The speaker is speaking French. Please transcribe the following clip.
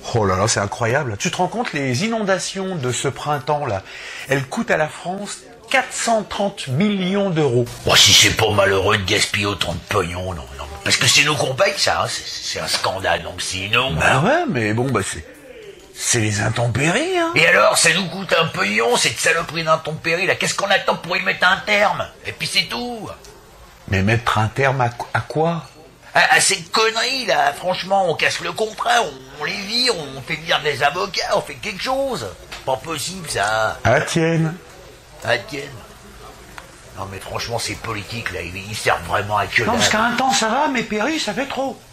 Oh là là, c'est incroyable. Tu te rends compte, les inondations de ce printemps-là, elles coûtent à la France 430 millions d'euros. Bon, si c'est pas malheureux de gaspiller autant de pognon, non. Parce que c'est nous qu'on paye ça, hein. C'est un scandale, donc sinon... Bah ouais, mais bon, bah c'est les intempéries, hein. Et alors, ça nous coûte un pognon, cette saloperie d'intempéries, là. Qu'est-ce qu'on attend pour y mettre un terme? Et puis c'est tout. Mais mettre un terme à quoi? À ces conneries, là, franchement, on casse le contrat, on les vire, on fait venir des avocats, on fait quelque chose. Pas possible, ça. Ah tienne. Ah, tienne. Non, mais franchement, ces politiques, là, ils servent vraiment à que Non, dalle. parce qu'à un temps ça va, mais Péri, ça fait trop.